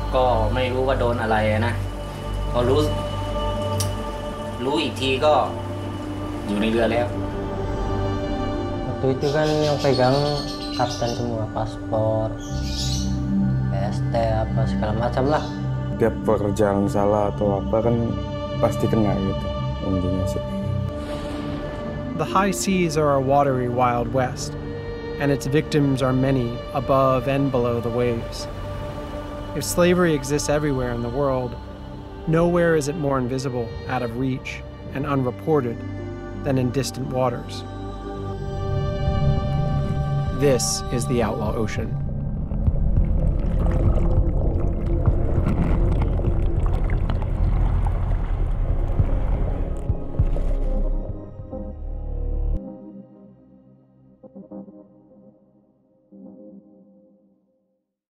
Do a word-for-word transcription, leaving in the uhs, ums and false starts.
ก็ไม่รู้ว่าโดนอะไรนะพอรู้รู้อีกทีก็อยู่ในเรือแล้ว Waktu itu kan yang pegang kapten semua, paspor, P S T apa segala macam lah. Tiap pekerjaan salah atau apa kan pasti kena gitu intinya sih. The high seas are a watery Wild West, and its victims are many above and below the waves. If slavery exists everywhere in the world, nowhere is it more invisible, out of reach, and unreported than in distant waters. This is the Outlaw Ocean.